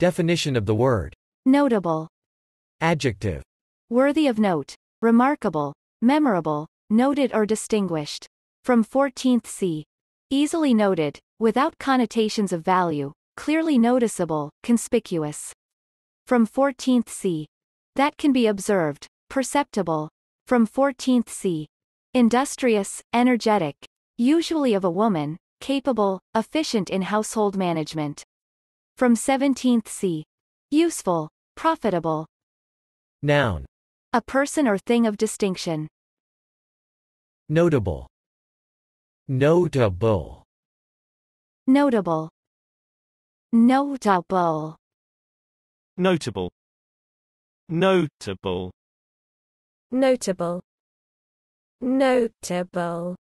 Definition of the word. Notable. Adjective. Worthy of note. Remarkable. Memorable. Noted or distinguished. From 14th C. Easily noted, without connotations of value, clearly noticeable, conspicuous. From 14th C. That can be observed, perceptible. From 14th C. Industrious, energetic. Usually of a woman, capable, efficient in household management. From 17th C. Useful, profitable. Noun. A person or thing of distinction. Notable. Notable. Notable. Notable. Notable. Notable. Notable. Notable.